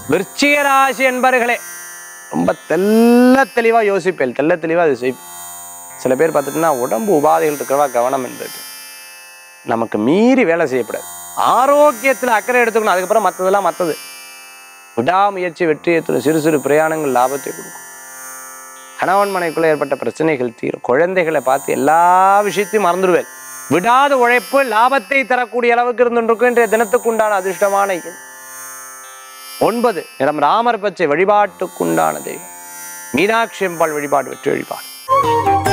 விருச்சிக ராசி என்பர்களே ரொம்ப தெல்ல தெளிவா யோசிப்பேன், தெல்ல தெளிவா அது செய்ப்பேன். சில பேர் பார்த்துட்டுன்னா உடம்பு உபாதைகள் இருக்கிறவா கவனம் என்பது நமக்கு மீறி வேலை செய்யக்கூடாது. ஆரோக்கியத்தில் அக்கறை எடுத்துக்கணும். அதுக்கப்புறம் மற்றதெல்லாம் மற்றது. விடாமுயற்சி வெற்றியை தரும். சிறு சிறு பிரயாணங்கள் லாபத்தை கொடுக்கும். கணவன் மனைக்குள்ள ஏற்பட்ட பிரச்சனைகள் தீரும். குழந்தைகளை பார்த்து எல்லா விஷயத்தையும் மறந்துடுவேன். விடாத உழைப்பு லாபத்தை தரக்கூடிய அளவுக்கு இருந்துருக்கும். இன்றைய தினத்துக்கு உண்டான அதிர்ஷ்டமான எண் 9. நிறம் ராமர் பச்சை. வழிபாட்டுக்குண்டான தெய்வம் மீனாட்சி அம்பாள் வழிபாடு வெற்றி வழிபாடு.